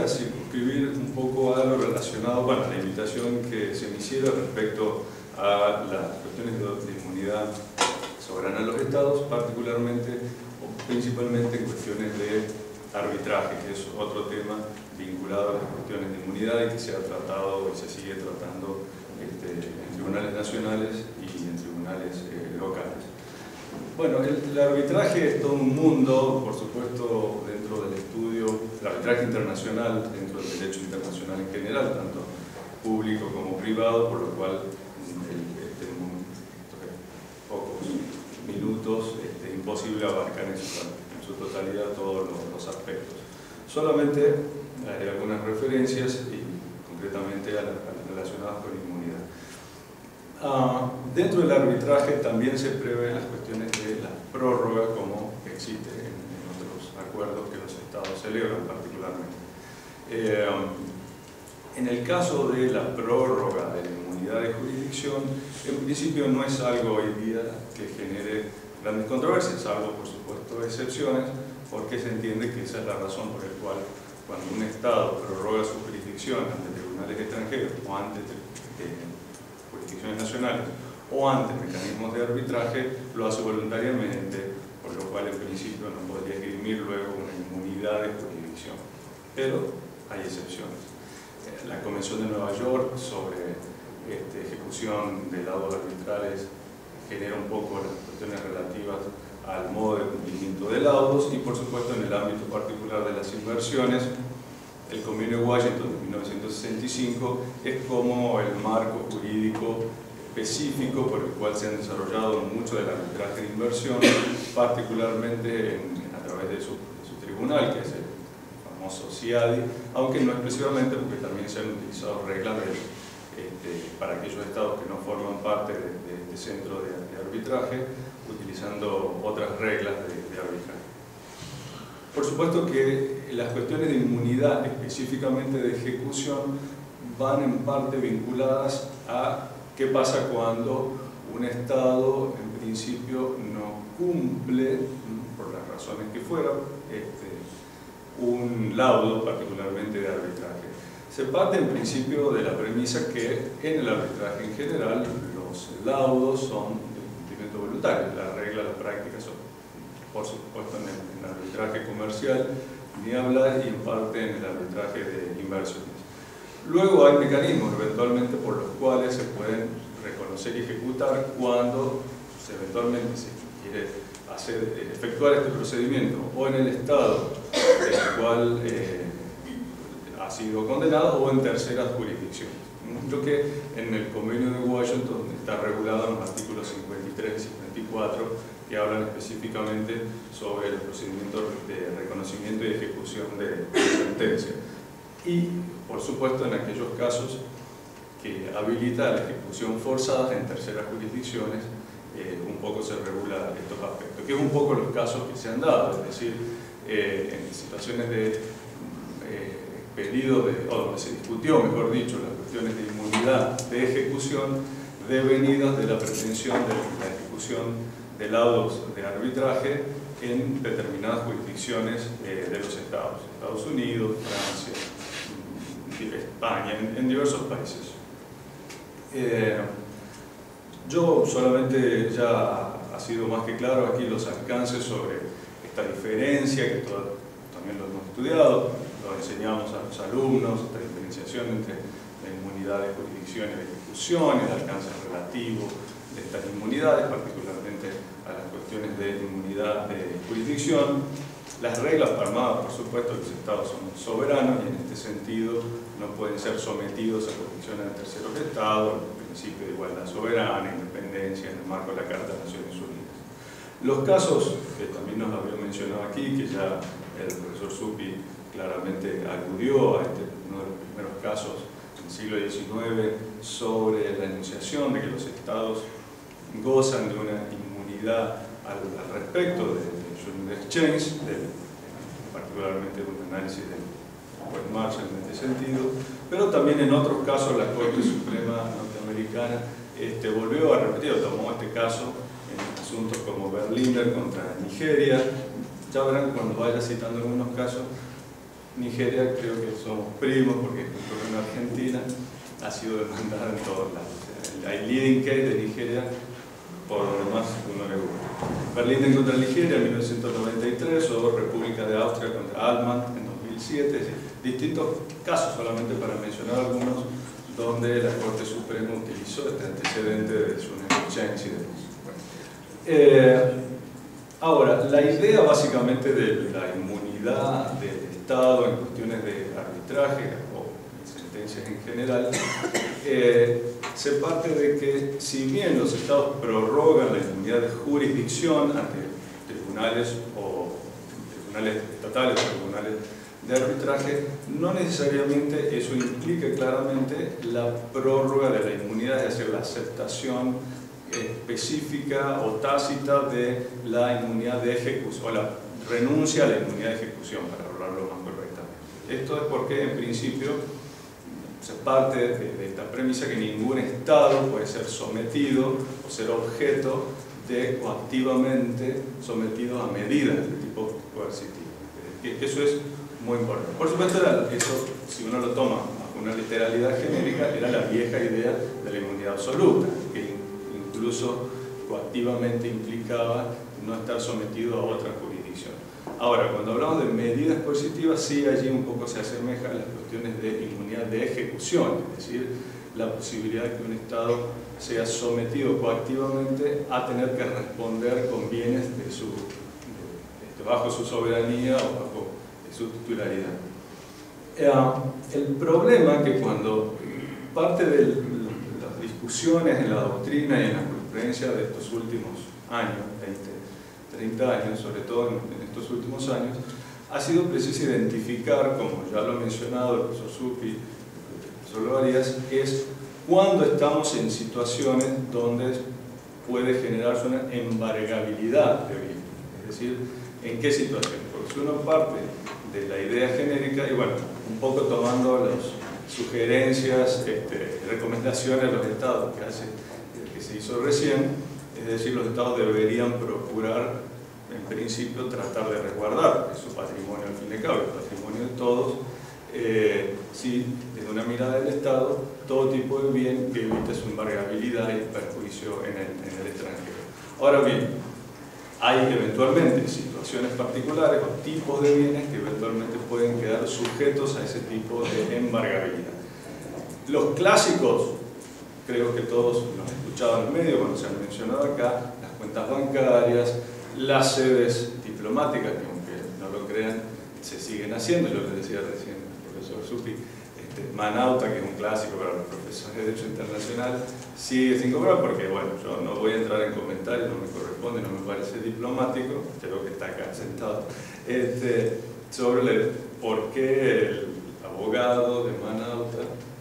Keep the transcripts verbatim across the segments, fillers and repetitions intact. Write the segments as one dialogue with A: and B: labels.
A: quisiera circunscribir un poco a lo relacionado, bueno, a la invitación que se me hiciera respecto a las cuestiones de, de inmunidad soberana de los estados, particularmente o principalmente en cuestiones de arbitraje, que es otro tema vinculado a las cuestiones de inmunidad y que se ha tratado y se sigue tratando este, en tribunales nacionales y en tribunales eh, locales. Bueno, el, el arbitraje es todo un mundo, por supuesto, dentro del estudio, el arbitraje internacional, dentro del derecho internacional en general, tanto público como privado, por lo cual el, este, en pocos minutos este, imposible abarcar en su, en su totalidad todos los, los aspectos. Solamente haré algunas referencias y concretamente a las relacionadas con inmunidad. Uh, dentro del arbitraje también se prevé las cuestiones de la prórroga, como existe en, en otros acuerdos que los estados celebran particularmente. Eh, en el caso de la prórroga de la inmunidad de jurisdicción, en principio no es algo hoy día que genere grandes controversias, salvo por supuesto excepciones, porque se entiende que esa es la razón por la cual cuando un estado prorroga su jurisdicción ante tribunales extranjeros o ante eh, jurisdicciones nacionales o ante mecanismos de arbitraje, lo hace voluntariamente, por lo cual en principio no podría esgrimir luego una inmunidad de jurisdicción. Pero hay excepciones. La Convención de Nueva York sobre este, ejecución de laudos arbitrales genera un poco las cuestiones relativas al modo de cumplimiento de laudos y por supuesto en el ámbito particular de las inversiones, el Convenio de Washington de mil novecientos sesenta y cinco es como el marco jurídico específico por el cual se han desarrollado mucho del arbitraje de inversión, particularmente en, a través de su, de su tribunal, que es el famoso C I A D I, aunque no exclusivamente, porque también se han utilizado reglas de, este, para aquellos estados que no forman parte de, de este centro de, de arbitraje, utilizando otras reglas de, de arbitraje. Por supuesto que las cuestiones de inmunidad, específicamente de ejecución, van en parte vinculadas a qué pasa cuando un Estado, en principio, no cumple, por las razones que fueran, este, un laudo, particularmente de arbitraje. Se parte, en principio, de la premisa que en el arbitraje en general los laudos son de cumplimiento voluntario. La regla, la práctica son, por supuesto, en el, en el arbitraje comercial, ni hablar, y en parte en el arbitraje de inversiones. Luego hay mecanismos, eventualmente, por los cuales se pueden reconocer y ejecutar cuando se, eventualmente se quiere hacer, efectuar este procedimiento o en el estado del cual eh, ha sido condenado o en terceras jurisdicciones. Lo que en el Convenio de Washington está regulado en los artículos cincuenta y tres y cincuenta y cuatro, que hablan específicamente sobre el procedimiento de reconocimiento y ejecución de, de sentencia. Y, por supuesto, en aquellos casos que habilita la ejecución forzada en terceras jurisdicciones, eh, un poco se regula estos aspectos, que es un poco los casos que se han dado, es decir, eh, en situaciones de eh, pedido, de, o donde se discutió, mejor dicho, las cuestiones de inmunidad de ejecución devenidas de la pretensión de la ejecución de laudos de arbitraje en determinadas jurisdicciones eh, de los estados, Estados Unidos, Francia, España, en, en diversos países. Eh, yo solamente ya ha sido más que claro aquí los alcances sobre esta diferencia, que todo, también lo hemos estudiado, lo enseñamos a los alumnos, esta diferenciación entre la inmunidad de jurisdicción y de ejecución, el alcance relativo de estas inmunidades, particularmente a las cuestiones de inmunidad de jurisdicción. Las reglas armadas, por supuesto, los estados son soberanos y en este sentido no pueden ser sometidos a jurisdicciones de terceros estados, el principio de igualdad soberana, independencia en el marco de la Carta de Naciones Unidas. Los casos que también nos había mencionado aquí, que ya el profesor Zuppi claramente aludió a este, uno de los primeros casos en el siglo diecinueve sobre la enunciación de que los estados gozan de una inmunidad al, al respecto de Exchange, de, particularmente de un análisis del West Marshall en este sentido, pero también en otros casos la Corte Suprema norteamericana este, volvió a repetir, tomó este caso en asuntos como Berliner contra Nigeria. Ya verán cuando vaya citando algunos casos Nigeria creo que somos primos porque junto con Argentina ha sido demandada en todos lados. Hay leading case de Nigeria por lo demás uno le gusta. Berlín contra Nigeria en mil novecientos noventa y tres o República de Austria contra Altman en dos mil siete, es decir, distintos casos solamente para mencionar algunos donde la Corte Suprema utilizó este antecedente de su exchange y demás. Bueno. Eh, ahora, la idea básicamente de la inmunidad del Estado en cuestiones de arbitraje o sentencias en general eh, se parte de que si bien los Estados prorrogan la inmunidad de jurisdicción ante tribunales o tribunales estatales o tribunales de arbitraje, no necesariamente eso implica claramente la prórroga de la inmunidad, es decir, la aceptación específica o tácita de la inmunidad de ejecución, o la renuncia a la inmunidad de ejecución, para hablarlo más correctamente. Esto es porque, en principio, se parte de, de esta premisa que ningún Estado puede ser sometido o ser objeto de coactivamente sometido a medidas de tipo coercitivo. Que eso es muy importante. Por supuesto, eso, si uno lo toma bajo una literalidad genérica, era la vieja idea de la inmunidad absoluta, que incluso coactivamente implicaba no estar sometido a otra jurisdicción. Ahora, cuando hablamos de medidas coercitivas, sí, allí un poco se asemeja a las cuestiones de inmunidad de ejecución, es decir, la posibilidad de que un Estado sea sometido coactivamente a tener que responder con bienes de su, de, de, bajo su soberanía o bajo su titularidad. Eh, el problema que cuando parte de las discusiones en la doctrina y en la jurisprudencia de estos últimos años, veinte, treinta años, sobre todo en, en estos últimos años, ha sido preciso identificar, como ya lo ha mencionado el profesor Zuppi, el profesor Arias, es cuando estamos en situaciones donde puede generarse una embargabilidad de bienes. Es decir, ¿en qué situación? Porque si uno parte de la idea genérica, y bueno, un poco tomando las sugerencias, este, recomendaciones de los Estados que, hace, que se hizo recién, es decir, los Estados deberían procurar, en principio, tratar de resguardar su patrimonio, al fin y al cabo, el patrimonio de todos, eh, sí, desde una mirada del Estado, todo tipo de bien que evite su embargabilidad y perjuicio en el, en el extranjero. Ahora bien, hay eventualmente situaciones particulares o tipos de bienes que eventualmente pueden quedar sujetos a ese tipo de embargabilidad. Los clásicos, creo que todos los han escuchado en el medio cuando se han mencionado acá, las cuentas bancarias, las sedes diplomáticas, que aunque no lo crean, se siguen haciendo. Yo les decía recién al profesor Zuppi, este, Manauta, que es un clásico para los profesores de Derecho Internacional, sigue sin cobrar porque, bueno, yo no voy a entrar en comentarios, no me corresponde, no me parece diplomático, creo que está acá sentado, este, sobre el, por qué el abogado de Manauta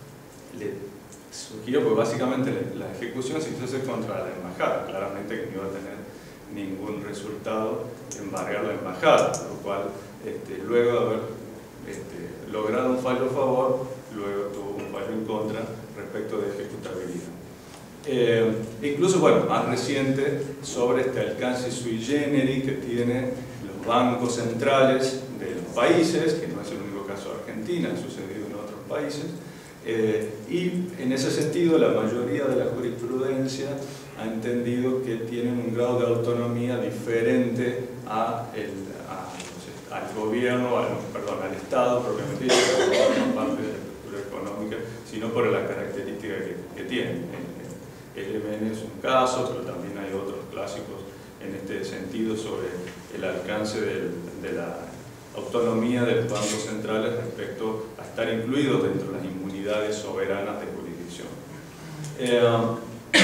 A: le sugirió, pues básicamente la ejecución se hizo hacer contra la embajada, claramente que no iba a tener ningún resultado embargar la embajada, lo cual este, luego de haber este, logrado un fallo a favor, luego tuvo un fallo en contra respecto de ejecutabilidad. Eh, incluso, bueno, más reciente, sobre este alcance sui generis que tienen los bancos centrales de los países, que no es el único caso de Argentina, ha sucedido en otros países. Eh, y en ese sentido la mayoría de la jurisprudencia ha entendido que tienen un grado de autonomía diferente a el, a, al gobierno, al, perdón, al Estado propiamente dicho, no parte de la estructura económica, sino por la característica que, que tienen. El M N es un caso, pero también hay otros clásicos en este sentido sobre el alcance del, de la autonomía de los bancos centrales respecto a estar incluidos dentro de las inmunidades soberanas de jurisdicción. Eh,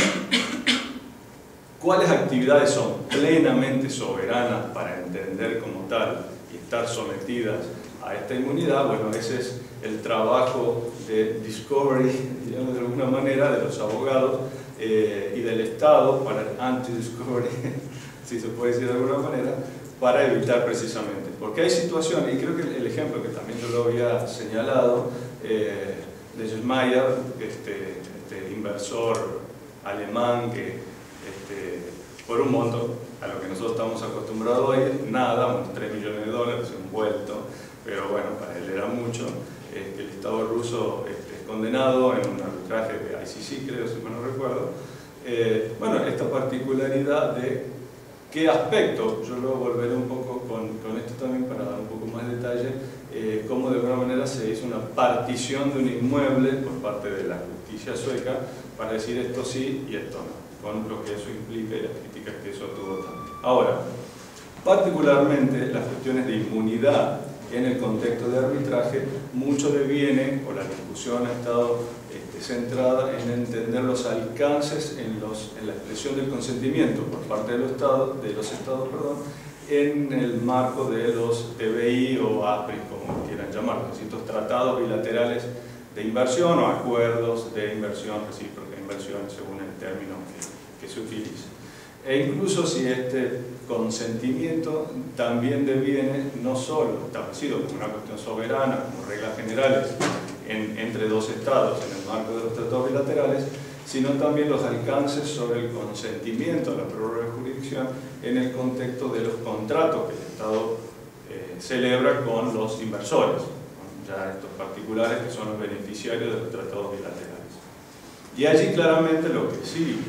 A: ¿Cuáles actividades son plenamente soberanas para entender como tal y estar sometidas a esta inmunidad? Bueno, ese es el trabajo de discovery, digamos, de alguna manera, de los abogados eh, y del Estado para el anti-discovery, si se puede decir de alguna manera, para evitar precisamente, porque hay situaciones, y creo que el ejemplo que también yo lo había señalado, eh, de Schmeier, este, este inversor alemán que este, por un monto a lo que nosotros estamos acostumbrados hoy, nada, unos tres millones de dólares envuelto, pero bueno, para él era mucho. Este, el Estado ruso este, es condenado en un arbitraje de I C C, creo, si mal no recuerdo. Eh, bueno, esta particularidad de qué aspecto, yo luego volveré un poco con, con esto también para dar un poco más de detalle, eh, cómo de alguna manera se hizo una partición de un inmueble por parte de la justicia sueca para decir esto sí y esto no, con lo que eso implica y las críticas que eso tuvo también. Ahora, particularmente las cuestiones de inmunidad en el contexto de arbitraje, mucho deviene, o la discusión ha estado este, centrada en entender los alcances en, los, en la expresión del consentimiento por parte de los estados, de los estados perdón, en el marco de los T B I o A P R I, como quieran llamarlo, distintos tratados bilaterales de inversión o acuerdos de inversión, recíproca inversión, según el término que, que se utilice. E incluso si este consentimiento también deviene no solo establecido como una cuestión soberana, como reglas generales en, entre dos estados en el marco de los tratados bilaterales, sino también los alcances sobre el consentimiento a la prórroga de jurisdicción en el contexto de los contratos que el Estado eh, celebra con los inversores, ¿no? Ya estos particulares que son los beneficiarios de los tratados bilaterales. Y allí claramente lo que sí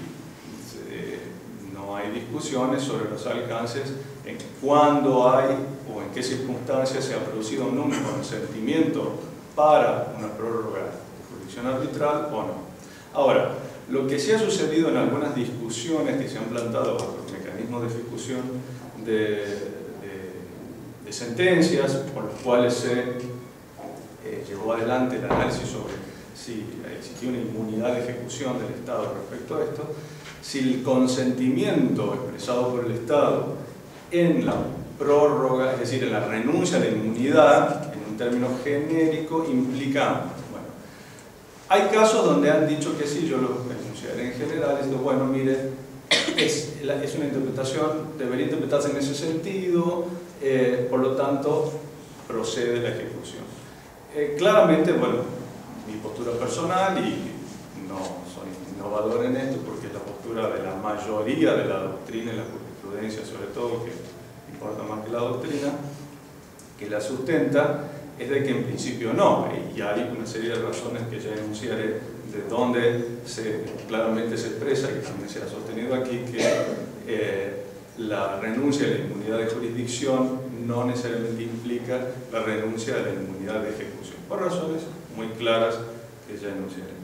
A: no hay discusiones sobre los alcances en cuándo hay o en qué circunstancias se ha producido un consentimiento para una prórroga de jurisdicción arbitral o no. Ahora, lo que sí ha sucedido en algunas discusiones que se han plantado bajo los mecanismos de ejecución de, de, de sentencias por los cuales se eh, llevó adelante el análisis sobre si existía una inmunidad de ejecución del Estado respecto a esto, si el consentimiento expresado por el Estado en la prórroga, es decir, en la renuncia a la inmunidad, en un término genérico, implica ambos. Bueno, hay casos donde han dicho que sí, yo lo enunciaré en general, es que, bueno, mire, es, es una interpretación, debería interpretarse en ese sentido, eh, por lo tanto, procede la ejecución. Eh, claramente, bueno, mi postura personal, y no soy innovador en esto, porque es la postura de la mayoría de la doctrina y la jurisprudencia, sobre todo, que importa más que la doctrina, que la sustenta, es de que en principio no, y hay una serie de razones que ya enunciaré de donde se, claramente se expresa, que también se ha sostenido aquí, que eh, la renuncia a la inmunidad de jurisdicción no necesariamente implica la renuncia a la inmunidad de ejecución, por razones muy claras que ya enunciaré.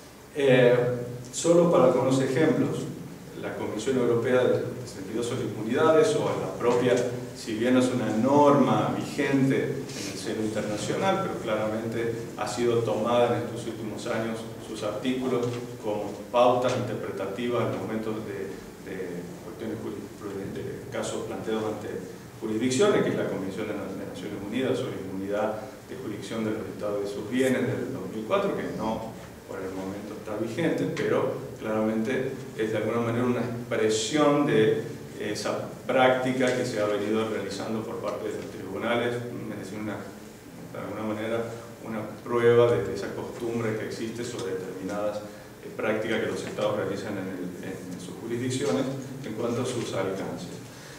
A: Eh, solo para algunos ejemplos, la Comisión Europea de sesenta y dos sobre inmunidades, o la propia, si bien no es una norma vigente en el seno internacional, pero claramente ha sido tomada en estos últimos años sus artículos como pautas interpretativas al momento de, de cuestiones jurisprudentes, de casos planteados ante jurisdicciones, que es la Convención de las Naciones Unidas sobre inmunidad de jurisdicción de los estados y de sus bienes del dos mil cuatro, que no por el momento está vigente, pero claramente es de alguna manera una expresión de esa práctica que se ha venido realizando por parte de los tribunales, es decir, una, de alguna manera una prueba de esa costumbre que existe sobre determinadas eh, prácticas que los estados realizan en, el, en sus jurisdicciones en cuanto a sus alcances.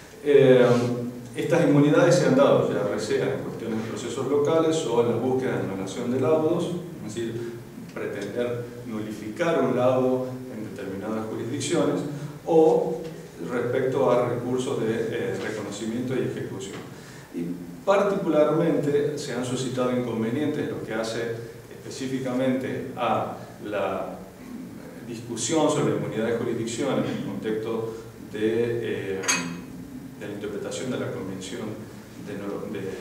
A: Eh, estas inmunidades se han dado, ya sea en cuestiones de procesos locales o en la búsqueda de anulación de laudos, es decir, pretender nulificar un laudo en determinadas jurisdicciones, o respecto a recursos de eh, reconocimiento y ejecución. Y particularmente se han suscitado inconvenientes, lo que hace específicamente a la discusión sobre la inmunidad de jurisdicción en el contexto de, eh, de la interpretación de la Convención de, de,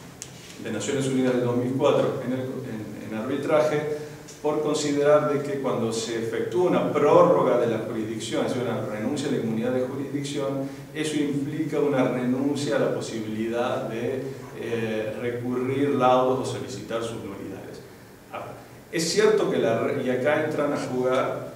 A: de Naciones Unidas del dos mil cuatro en, el, en, en arbitraje, por considerar de que cuando se efectúa una prórroga de la jurisdicción, es decir, una renuncia a la inmunidad de jurisdicción, eso implica una renuncia a la posibilidad de eh, recurrir laudos o solicitar sus nulidades. Ahora, es cierto que, la, y acá entran a jugar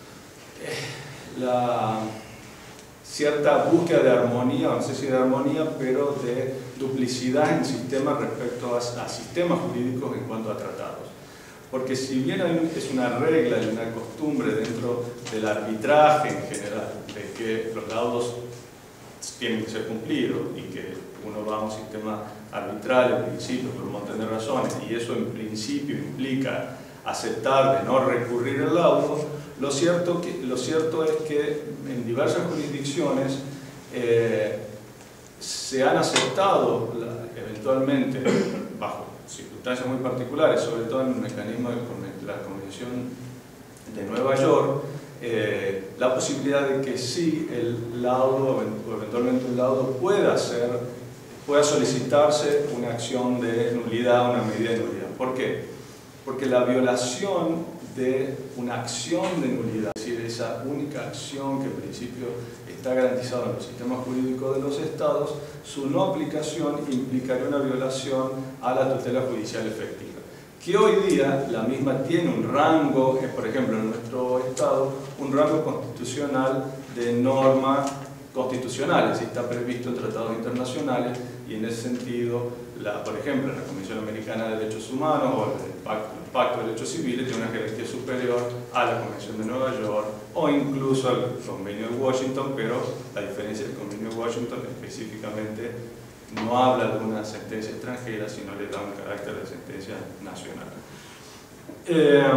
A: eh, la cierta búsqueda de armonía, no sé si de armonía, pero de duplicidad en sistemas respecto a, a sistemas jurídicos en cuanto a tratados. Porque si bien hay, es una regla y una costumbre dentro del arbitraje en general, de que los laudos tienen que ser cumplidos y que uno vamos a un sistema arbitral en principio por un montón de razones, y eso en principio implica aceptar de no recurrir al laudo, lo cierto, que, lo cierto es que en diversas jurisdicciones eh, se han aceptado la, eventualmente, bajo circunstancias muy particulares, sobre todo en el mecanismo de la Convención de Nueva York, eh, la posibilidad de que sí el laudo, o eventualmente un laudo, pueda ser, pueda solicitarse una acción de nulidad, una medida de nulidad. ¿Por qué? Porque la violación de una acción de nulidad, es decir, esa única acción que en principio está garantizada en los sistemas jurídicos de los estados, su no aplicación implicaría una violación a la tutela judicial efectiva, que hoy día la misma tiene un rango, por ejemplo en nuestro estado, un rango constitucional de norma constitucional, es decir, está previsto en tratados internacionales, y en ese sentido, la, por ejemplo, la Convención Americana de Derechos Humanos o el Pacto, el Pacto de Derechos Civiles tiene una jerarquía superior a la Convención de Nueva York o incluso al Convenio de Washington, pero la diferencia del Convenio de Washington específicamente no habla de una sentencia extranjera, sino le da un carácter de sentencia nacional. Eh,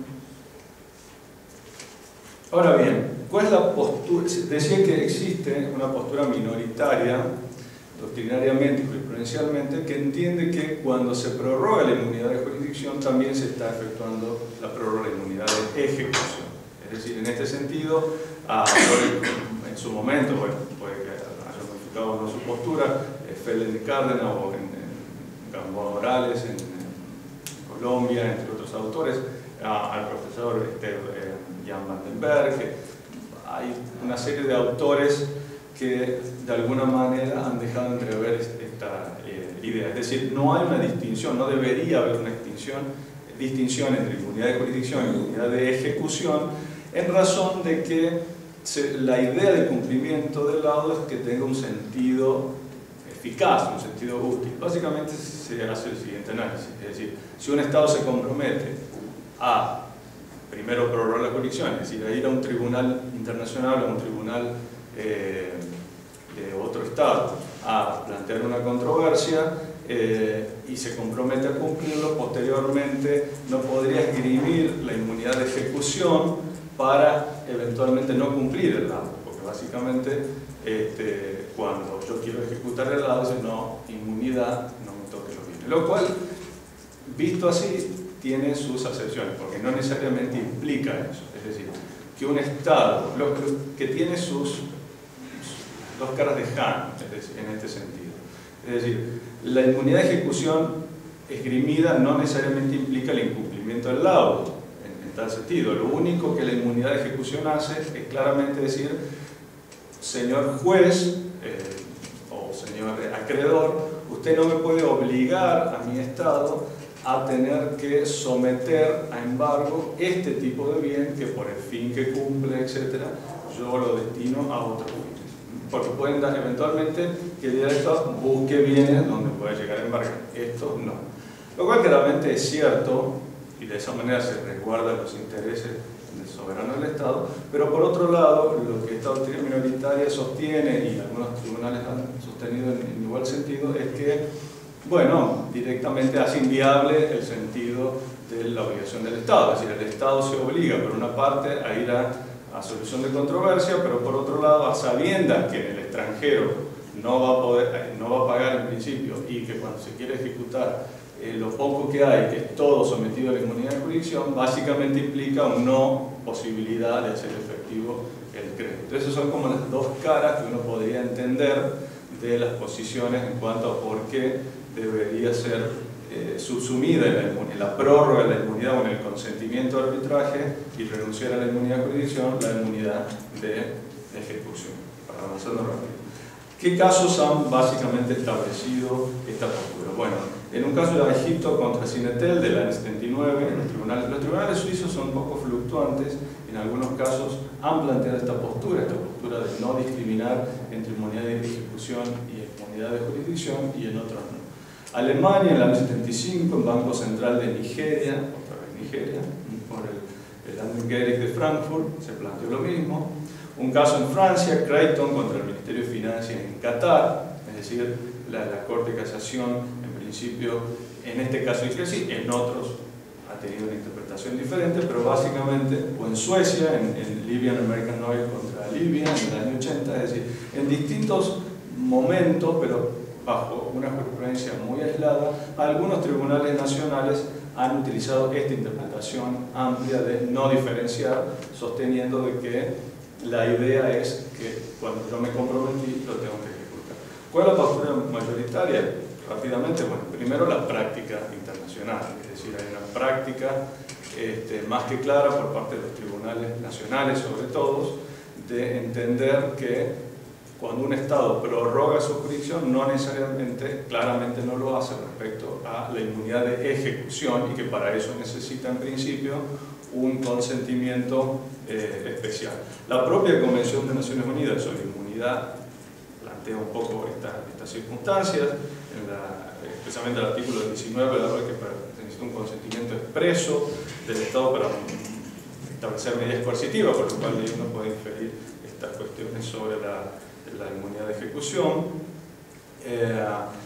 A: ahora bien, ¿cuál es la postura? Decía que existe una postura minoritaria doctrinariamente y jurisprudencialmente, que entiende que cuando se prorroga la inmunidad de jurisdicción también se está efectuando la prórroga de la inmunidad de ejecución. Es decir, en este sentido, a, en su momento, bueno, puede que haya modificado no su postura, eh, Félix de Cárdenas o en, en Gamboa Morales, en, en Colombia, entre otros autores, a, al profesor este, eh, Jan Vandenberg, que hay una serie de autores que de alguna manera han dejado entrever esta eh, idea. Es decir, no hay una distinción, no debería haber una distinción, distinción entre inmunidad de jurisdicción y inmunidad de ejecución, en razón de que se, la idea de cumplimiento del laudo es que tenga un sentido eficaz, un sentido útil. Básicamente se hace el siguiente análisis, es decir, si un Estado se compromete a primero prorrogar la jurisdicción, es decir, a ir a un tribunal internacional o a un tribunal Eh, de otro estado a plantear una controversia eh, y se compromete a cumplirlo, posteriormente no podría esgrimir la inmunidad de ejecución para eventualmente no cumplir el laudo, porque básicamente este, cuando yo quiero ejecutar el laudo dice no, inmunidad, no me toque los bienes, lo cual visto así tiene sus acepciones, porque no necesariamente implica eso, es decir, que un Estado lo que tiene sus dos caras de Hahn en este sentido. Es decir, la inmunidad de ejecución esgrimida no necesariamente implica el incumplimiento del laudo, en, en tal sentido. Lo único que la inmunidad de ejecución hace es claramente decir, señor juez eh, o señor acreedor, usted no me puede obligar a mi Estado a tener que someter a embargo este tipo de bien que por el fin que cumple, etcétera, yo lo destino a otro fin. Porque pueden dar eventualmente que el director busque bienes donde pueda llegar a embargar. Esto no. Lo cual claramente es cierto, y de esa manera se resguardan los intereses del soberano del Estado, pero por otro lado, lo que esta doctrina minoritaria sostiene, y algunos tribunales han sostenido en, en igual sentido, es que, bueno, directamente hace inviable el sentido de la obligación del Estado. Es decir, el Estado se obliga, por una parte, a ir a a solución de controversia, pero por otro lado, a sabiendas que en el extranjero no va a poder, no va a pagar en principio, y que cuando se quiere ejecutar eh, lo poco que hay, que es todo sometido a la inmunidad de jurisdicción, básicamente implica una no posibilidad de hacer efectivo el crédito. Entonces, esas son como las dos caras que uno podría entender de las posiciones en cuanto a por qué debería ser Eh, subsumida en la, en la prórroga de la inmunidad o en el consentimiento de arbitraje y renunciar a la inmunidad de jurisdicción, la inmunidad de ejecución. Para avanzarlo rápido. ¿Qué casos han básicamente establecido esta postura? Bueno, en un caso de Egipto contra Sinetel del año setenta y nueve, los tribunales, los tribunales suizos son un poco fluctuantes, en algunos casos han planteado esta postura, esta postura de no discriminar entre inmunidad de ejecución y inmunidad de jurisdicción, y en otros no. Alemania en el año setenta y cinco, el Banco Central de Nigeria, otra vez Nigeria, por el, el Landesgericht de Frankfurt, se planteó lo mismo. Un caso en Francia, Creighton contra el Ministerio de Finanzas en Qatar, es decir, la, la Corte de Casación, en principio, en este caso dice que sí, en otros ha tenido una interpretación diferente, pero básicamente, o en Suecia, en, en Libyan American Oil contra Libia, en el año ochenta, es decir, en distintos momentos, pero bajo una jurisprudencia muy aislada, algunos tribunales nacionales han utilizado esta interpretación amplia de no diferenciar, sosteniendo de que la idea es que cuando yo me comprometí, lo tengo que ejecutar. ¿Cuál es la postura mayoritaria? Rápidamente, bueno, primero la práctica internacional, es decir, hay una práctica este, más que clara por parte de los tribunales nacionales, sobre todo, de entender que cuando un Estado prorroga su jurisdicción, no necesariamente, claramente no lo hace respecto a la inmunidad de ejecución y que para eso necesita en principio un consentimiento eh, especial. La propia Convención de Naciones Unidas sobre inmunidad plantea un poco esta, estas circunstancias, en la, especialmente el artículo diecinueve, la verdad que se necesita un consentimiento expreso del Estado para establecer medidas coercitivas, por lo cual uno puede inferir estas cuestiones sobre la, la inmunidad de ejecución. Eh,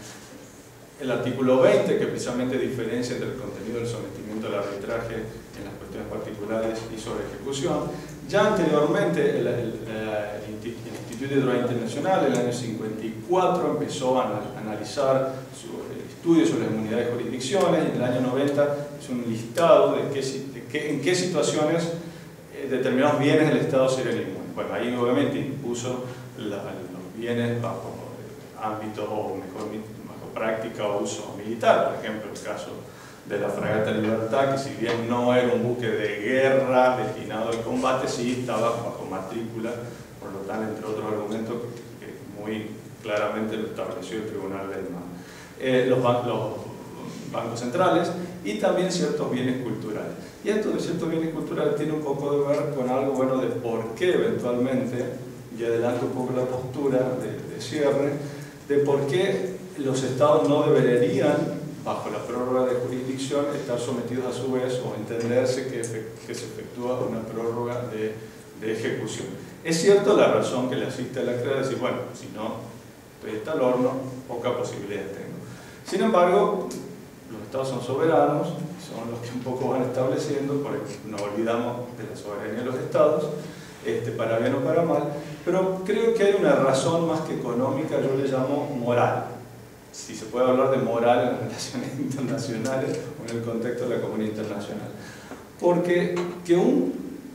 A: el artículo veinte, que precisamente diferencia entre el contenido del sometimiento al arbitraje en las cuestiones particulares y sobre ejecución. Ya anteriormente, el, el, el Instituto de Derecho Internacional, en el año cincuenta y cuatro, empezó a analizar su estudio sobre la inmunidad de jurisdicciones, y en el año noventa hizo un listado de, qué, de qué, en qué situaciones eh, determinados bienes del Estado serían inmunes. Bueno, ahí obviamente impuso la, los bienes bajo ámbito o mejor, bajo práctica o uso militar, por ejemplo, el caso de la fragata Libertad, que si bien no era un buque de guerra destinado al combate, sí estaba bajo matrícula, por lo tanto, entre otros argumentos que muy claramente lo estableció el Tribunal del Mar. Eh, los, ban los bancos centrales y también ciertos bienes culturales. Y esto de ciertos bienes culturales tiene un poco de ver con algo bueno de por qué eventualmente, y adelanto un poco la postura de, de cierre, de por qué los estados no deberían, bajo la prórroga de jurisdicción, estar sometidos a su vez o entenderse que, que se efectúa una prórroga de, de ejecución. Es cierto la razón que le asiste a la CREA, decir, bueno, si no estoy hasta el horno, poca posibilidad tengo. Sin embargo, los estados son soberanos, son los que un poco van estableciendo, porque no olvidamos de la soberanía de los estados, este, para bien o para mal, pero creo que hay una razón más que económica, yo le llamo moral. Si se puede hablar de moral en las relaciones internacionales o en el contexto de la comunidad internacional. Porque que un,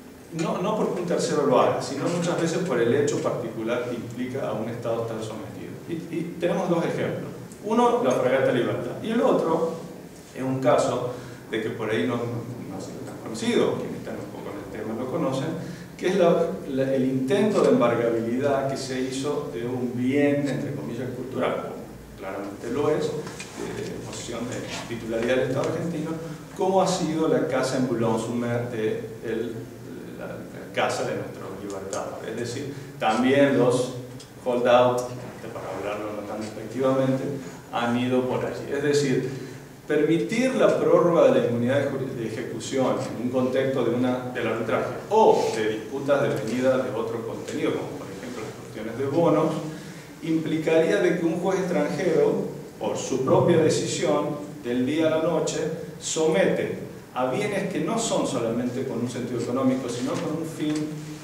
A: no, no porque un tercero lo haga, sino muchas veces por el hecho particular que implica a un Estado estar sometido. Y, y tenemos dos ejemplos. Uno, la fragata Libertad. Y el otro es un caso de que por ahí no, no ha sido tan conocido, quienes están un poco en el tema lo conocen, que es la, la, el intento de embargabilidad que se hizo de un bien, entre comillas, cultural, claramente lo es, de posición de titularidad del Estado argentino, como ha sido la casa en Boulogne-sur-Mer de el, la, la casa de nuestros libertadores. Es decir, también los hold-out, para hablarlo no tan despectivamente, han ido por allí. Es decir, permitir la prórroga de la inmunidad de ejecución en un contexto de una, del arbitraje o de disputas devenidas de otro contenido, como por ejemplo las cuestiones de bonos, implicaría de que un juez extranjero, por su propia decisión, del día a la noche, somete a bienes que no son solamente con un sentido económico, sino con un fin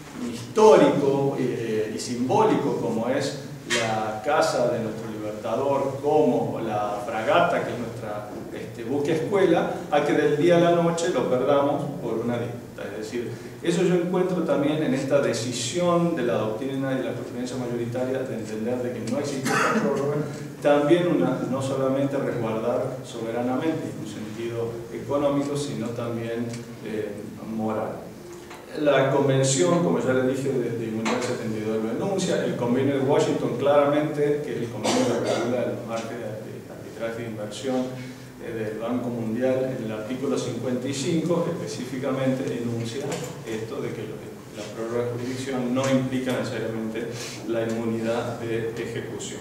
A: histórico eh, y simbólico, como es la casa de nuestro libertador, como la fragata, que es nuestra este, buque escuela, a que del día a la noche lo perdamos por una disputa. Es decir, eso yo encuentro también en esta decisión de la doctrina y de la jurisprudencia mayoritaria de entender de que no existe esta prórroga, también una, no solamente resguardar soberanamente en un sentido económico, sino también eh, moral. La convención, como ya le dije, de, de inmunidad setenta y dos lo enuncia, el convenio de Washington claramente, que es el convenio que regula el margen de, de arbitraje de inversión eh, del Banco Mundial, en el artículo cincuenta y cinco específicamente enuncia esto de que lo, la prórroga de jurisdicción no implica necesariamente la inmunidad de ejecución.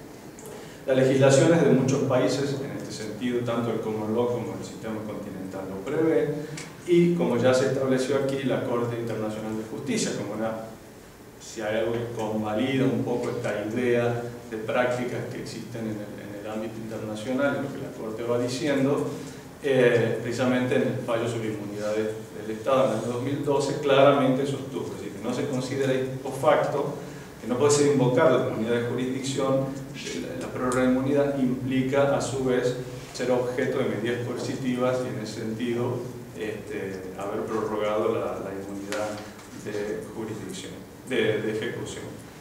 A: Las legislaciones de muchos países, en este sentido, tanto el Common Law como el sistema continental lo prevé, y como ya se estableció aquí, la Corte Internacional de Justicia, como una si hay algo que convalida un poco esta idea de prácticas que existen en el, en el ámbito internacional, lo que la Corte va diciendo, eh, precisamente en el fallo sobre inmunidades del Estado en el año dos mil doce, claramente sostuvo, es decir, que no se considera ipso facto, que no puede ser invocada la inmunidad de jurisdicción, la prórroga de inmunidad implica a su vez ser objeto de medidas coercitivas y en ese sentido este, haber prorrogado la, la inmunidad de jurisdicción, de, de ejecución.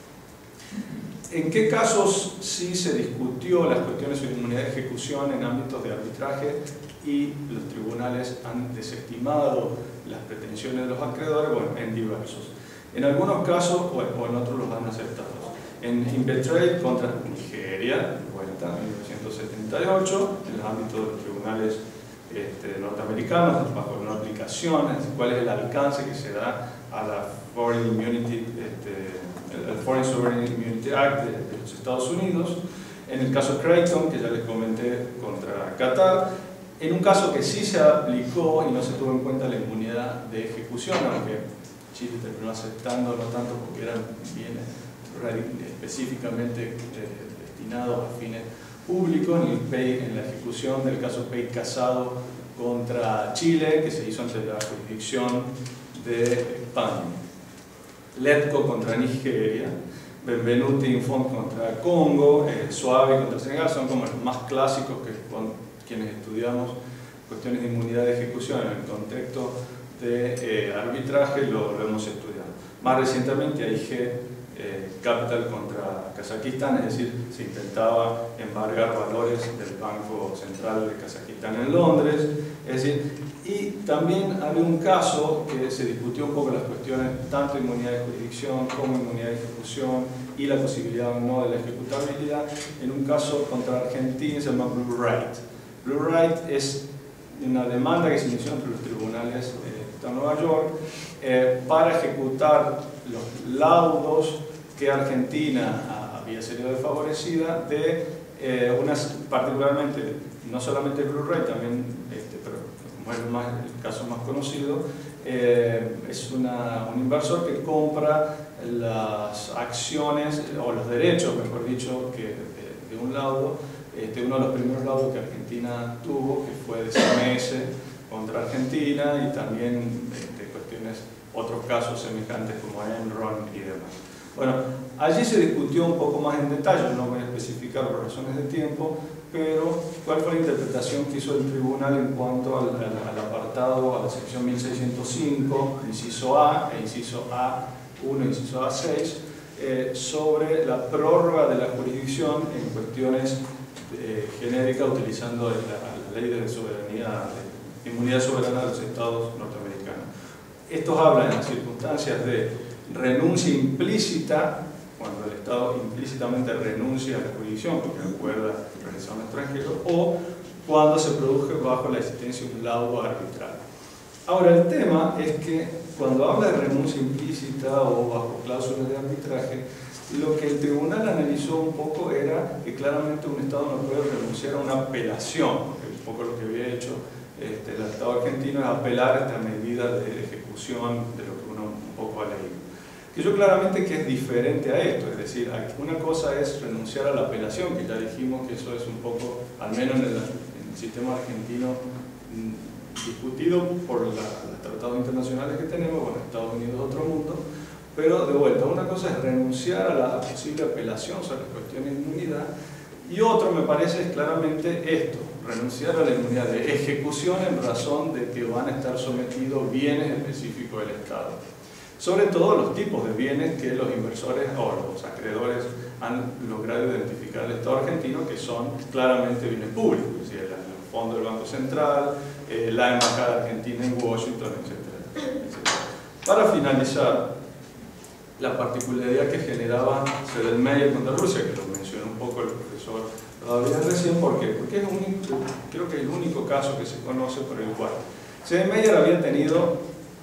A: ¿En qué casos sí se discutió las cuestiones sobre inmunidad de ejecución en ámbitos de arbitraje y los tribunales han desestimado las pretensiones de los acreedores? Bueno, en diversos. En algunos casos, o en otros los han aceptado. En Invetrade contra Nigeria, de vuelta, en mil novecientos setenta y ocho, en los ámbitos de los tribunales este, norteamericanos, bajo una aplicación, cuál es el alcance que se da a la Foreign Immunity, este, el Foreign Sovereign Immunity Act de, de los Estados Unidos. En el caso Creighton, que ya les comenté, contra Qatar, en un caso que sí se aplicó y no se tuvo en cuenta la inmunidad de ejecución, aunque Chile terminó aceptando, no tanto porque eran bienes específicamente eh, destinados a fines públicos, en, el P E I, en la ejecución del caso P E I Casado contra Chile, que se hizo ante la jurisdicción de España. Letco contra Nigeria, Benvenuti Infont contra Congo, eh, Suave contra Senegal, son como los más clásicos que con quienes estudiamos cuestiones de inmunidad de ejecución en el contexto de eh, arbitraje lo, lo hemos estudiado. Más recientemente A I G eh, Capital contra Kazajistán, es decir, se intentaba embargar valores del Banco Central de Kazajistán en Londres, es decir, y también había un caso que se discutió un poco las cuestiones tanto de inmunidad de jurisdicción como inmunidad de ejecución y la posibilidad o no de la ejecutabilidad en un caso contra Argentina, se llama Blue Right. Blue Right es una demanda que se inició entre los tribunales de Nueva York eh, para ejecutar los laudos que Argentina había sido desfavorecida de eh, unas, particularmente, no solamente Blue Right, también, este, pero como es el, más, el caso más conocido, eh, es una, un inversor que compra las acciones o los derechos, mejor dicho, que de, de un laudo. Este, uno de los primeros laudos que Argentina tuvo, que fue de C M S contra Argentina, y también este, cuestiones, otros casos semejantes como Enron y demás. Bueno, allí se discutió un poco más en detalle, no voy a especificar por razones de tiempo, pero cuál fue la interpretación que hizo el tribunal en cuanto al, al, al apartado, a la sección mil seiscientos cinco, inciso A e inciso A uno, inciso A seis, eh, sobre la prórroga de la jurisdicción en cuestiones Eh, genérica utilizando la, la ley de soberanía, de inmunidad soberana de los estados norteamericanos. Estos hablan en las circunstancias de renuncia implícita, cuando el Estado implícitamente renuncia a la jurisdicción porque acuerda realizar un extranjero, o cuando se produce bajo la existencia de un laudo arbitral. Ahora, el tema es que cuando habla de renuncia implícita o bajo cláusulas de arbitraje, lo que el tribunal analizó un poco era que claramente un Estado no puede renunciar a una apelación, porque un poco lo que había hecho este, el Estado argentino es apelar a esta medida de ejecución de lo que uno un poco ha leído. Que yo claramente que es diferente a esto, es decir, una cosa es renunciar a la apelación, que ya dijimos que eso es un poco, al menos en el, en el sistema argentino, discutido por la, los tratados internacionales que tenemos, bueno, Estados Unidos es otro mundo. Pero de vuelta, una cosa es renunciar a la posible apelación sobre las cuestiones de inmunidad, y otro me parece es claramente esto, renunciar a la inmunidad de ejecución en razón de que van a estar sometidos bienes específicos del Estado. Sobre todo los tipos de bienes que los inversores o los acreedores han logrado identificar el Estado argentino, que son claramente bienes públicos, es decir, el fondo del Banco Central, eh, la Embajada Argentina en Washington, etcétera, etcétera. Para finalizar, la particularidad que generaba Sedlmayr contra Rusia, que lo mencionó un poco el profesor Rodríguez recién, ¿por qué? Porque es un, creo que es el único caso que se conoce por el cual Sedlmayr había tenido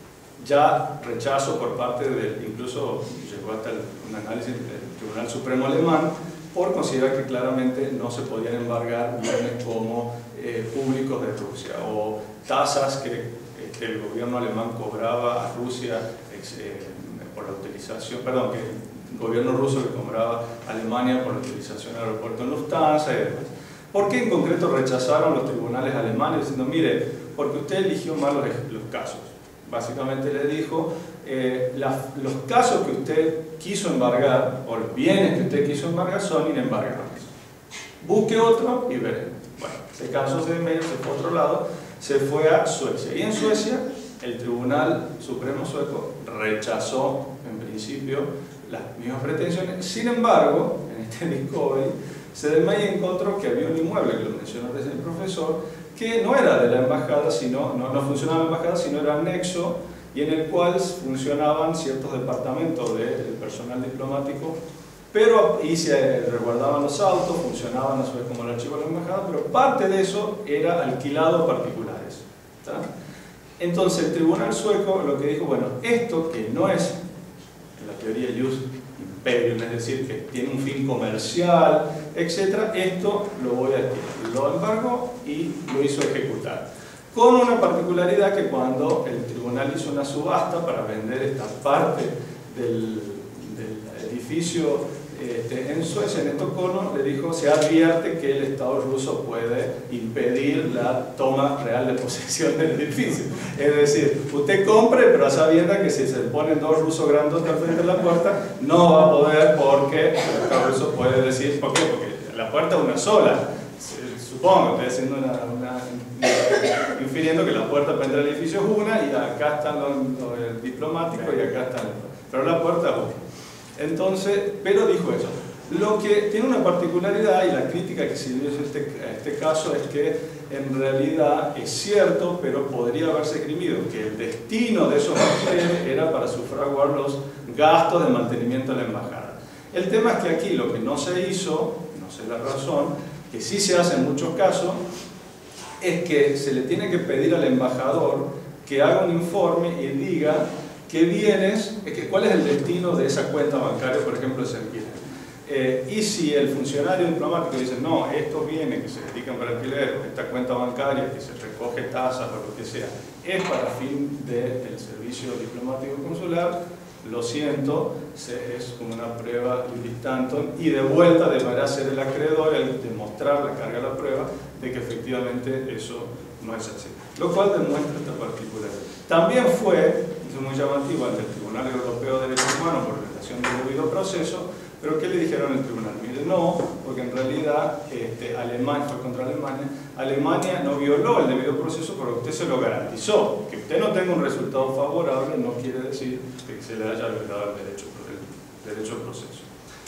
A: ya rechazo por parte del, incluso llegó hasta el, un análisis del Tribunal Supremo Alemán, por considerar que claramente no se podían embargar bienes como eh, públicos de Rusia o tasas que, que el gobierno alemán cobraba a Rusia ex, eh, por la utilización, perdón, que el gobierno ruso le cobraba a Alemania por la utilización del aeropuerto en Lufthansa y demás. ¿Por qué en concreto rechazaron los tribunales alemanes diciendo, mire, porque usted eligió mal los, los casos? Básicamente le dijo, eh, la, los casos que usted quiso embargar, o los bienes que usted quiso embargar, son inembargables. Busque otro y veremos. Bueno, se cansó de medio, se fue a otro lado, se fue a Suecia. Y en Suecia, el Tribunal Supremo Sueco rechazó, en principio, las mismas pretensiones. Sin embargo, en este Discovery, Sedlmayr encontró que había un inmueble, que lo mencionó desde el profesor, que no era de la embajada, sino, no, no funcionaba la embajada, sino era anexo, y en el cual funcionaban ciertos departamentos del personal diplomático, pero y se resguardaban los autos, funcionaban a su vez como el archivo de la embajada, pero parte de eso era alquilado a particulares. ¿Está? Entonces el tribunal sueco lo que dijo, bueno, esto que no es, en la teoría Jus Imperium, es decir, que tiene un fin comercial, etcétera, esto lo voy a adquirir. Lo embargó y lo hizo ejecutar. Con una particularidad que cuando el tribunal hizo una subasta para vender esta parte del, del edificio este, en Suecia, en Estocolmo, le dijo, se advierte que el Estado ruso puede impedir la toma real de posesión del edificio. Es decir, usted compre, pero a sabiendas que si se ponen dos rusos grandotes al frente de la puerta, no va a poder porque el Estado ruso puede decir, ¿por qué? Porque la puerta es una sola. Supongo, estoy haciendo una, una, infiriendo que la puerta para entrar al edificio es una y acá están los, los diplomáticos y acá están, pero la puerta es otra. Entonces, pero dijo eso. Lo que tiene una particularidad, y la crítica que se dio a este, a este caso, es que en realidad es cierto, pero podría haberse esgrimido que el destino de esos hoteles era para sufragar los gastos de mantenimiento de la embajada. El tema es que aquí lo que no se hizo, no sé la razón, que sí se hace en muchos casos, es que se le tiene que pedir al embajador que haga un informe y diga qué bienes, que, cuál es el destino de esa cuenta bancaria, por ejemplo, de ese alquiler. Eh, y si el funcionario diplomático dice, no, estos bienes que se dedican para alquiler, esta cuenta bancaria que se recoge tasas o lo que sea, es para fin del servicio diplomático consular, lo siento, se, es como una prueba iuris tantum, y de vuelta deberá ser el acreedor el demostrar la carga de la prueba de que efectivamente eso no es así. Lo cual demuestra esta particularidad. También fue, es muy llamativo, ante el Tribunal Europeo de Derechos Humanos por violación del debido proceso, pero ¿qué le dijeron al tribunal? Mire, no, porque en realidad este, Alemania fue contra Alemania. Alemania no violó el debido proceso porque usted se lo garantizó. Que usted no tenga un resultado favorable no quiere decir que se le haya violado el derecho, el derecho al proceso.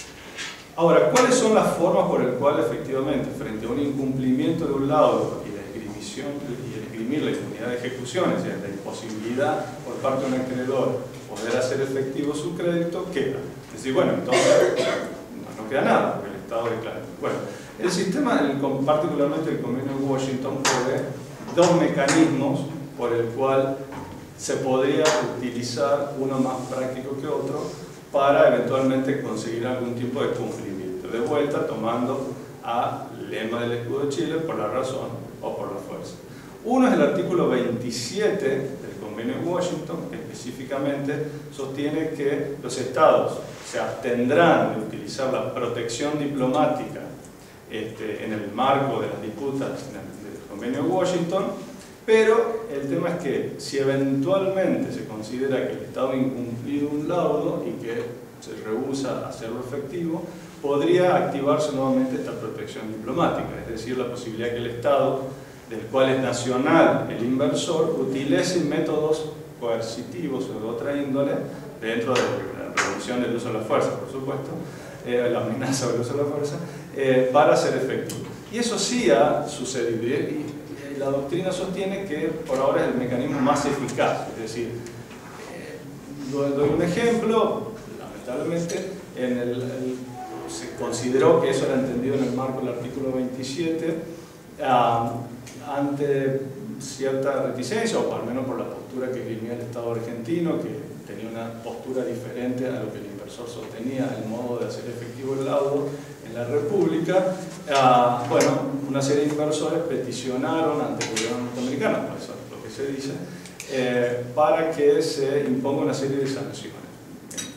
A: Ahora, ¿cuáles son las formas por las cuales efectivamente, frente a un incumplimiento de un laudo y la esgrimición y el esgrimir la impunidad de ejecución, es decir, la imposibilidad por parte de un acreedor poder hacer efectivo su crédito, queda? Es decir, bueno, entonces no, no queda nada, porque el Estado declara. Bueno, el sistema, el, particularmente el convenio de Washington, provee dos mecanismos por el cual se podría utilizar uno más práctico que otro para eventualmente conseguir algún tipo de cumplimiento. De vuelta, tomando al lema del escudo de Chile, por la razón o por la fuerza. Uno es el artículo veintisiete del convenio de Washington, que específicamente sostiene que los estados se abstendrán de utilizar la protección diplomática este, en el marco de las disputas del convenio de Washington, pero el tema es que si eventualmente se considera que el Estado ha incumplido un laudo y que se rehúsa a hacerlo efectivo, podría activarse nuevamente esta protección diplomática, es decir, la posibilidad que el Estado, del cual es nacional el inversor, utilice métodos coercitivos o de otra índole, dentro de la prevención del uso de la fuerza, por supuesto, eh, la amenaza del uso de la fuerza, eh, para ser efectivo. Y eso sí ha sucedido, y, y la doctrina sostiene que por ahora es el mecanismo más eficaz, es decir, eh, doy un ejemplo, lamentablemente, en el, el, se consideró que eso era entendido en el marco del artículo veintisiete, uh, ante cierta reticencia, o al menos por la postura que esgrimía el Estado argentino, que tenía una postura diferente a lo que el inversor sostenía, el modo de hacer efectivo el laudo en la República. Uh, bueno, una serie de inversores peticionaron ante el gobierno norteamericano, por eso es lo que se dice, eh, para que se imponga una serie de sanciones.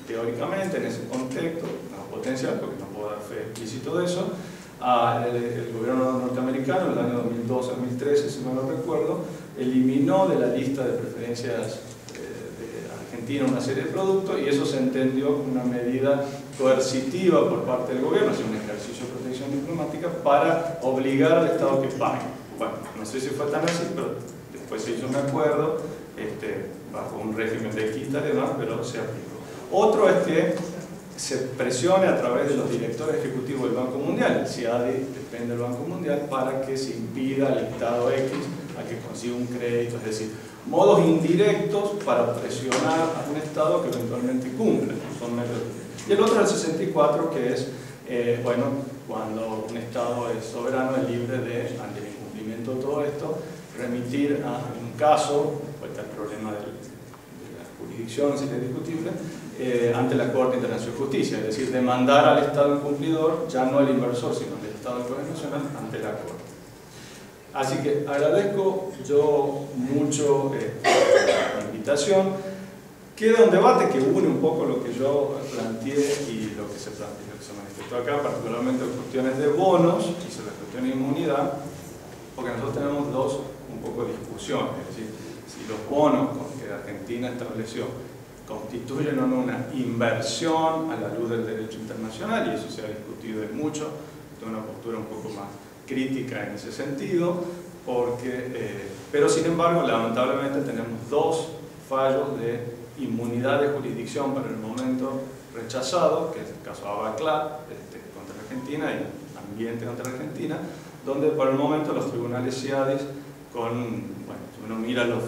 A: teóricamente, en ese contexto, no potencial, porque no puedo dar fe explícito de eso, ah, el, el gobierno norteamericano, en el año dos mil doce a dos mil trece, si no lo recuerdo, eliminó de la lista de preferencias Argentina una serie de productos, y eso se entendió como una medida coercitiva por parte del gobierno, es un ejercicio de protección diplomática para obligar al Estado que pague. Bueno, no sé si fue tan así, pero después se hizo un acuerdo este, bajo un régimen de equista y demás, pero se aplicó. Otro es que se presione a través de los directores ejecutivos del Banco Mundial, el C I A D I depende del Banco Mundial, para que se impida al Estado X a que consiga un crédito, es decir, modos indirectos para presionar a un Estado que eventualmente cumpla. Son medios. Y el otro es el sesenta y cuatro, que es, eh, bueno, cuando un Estado es soberano, es libre de, ante el incumplimiento de todo esto, remitir a un caso, pues está el problema del, de la jurisdicción, si es discutible, eh, ante la Corte Internacional de Justicia, es decir, demandar al Estado incumplidor, ya no al inversor, sino al Estado del Gobierno Nacional, ante la Corte. Así que agradezco yo mucho eh, la invitación. Queda un debate que une un poco lo que yo planteé y lo que se, planteó, lo que se manifestó acá, particularmente cuestiones de bonos y sobre la cuestión de inmunidad, porque nosotros tenemos dos un poco de discusiones, es decir, si los bonos que Argentina estableció constituyen o no una inversión a la luz del derecho internacional, y eso se ha discutido de mucho, tengo una postura un poco más crítica en ese sentido, porque, eh, pero sin embargo, lamentablemente tenemos dos fallos de inmunidad de jurisdicción para el momento rechazado, que es el caso Abaclat este, contra Argentina y Ambiente contra Argentina, donde por el momento los tribunales C I A D I S, con, bueno, si uno mira los,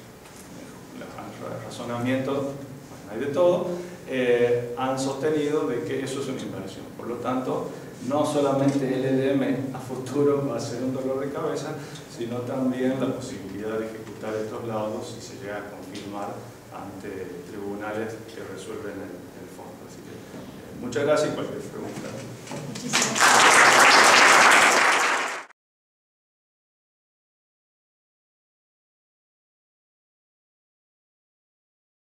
A: los razonamientos, bueno, hay de todo, eh, han sostenido de que eso es una inversión. Por lo tanto, no solamente el L D M a futuro va a ser un dolor de cabeza, sino también la posibilidad de ejecutar estos laudos si se llega a confirmar ante tribunales que resuelven el, el fondo. Así que, eh, muchas gracias y cualquier pregunta.
B: Muchísimas gracias.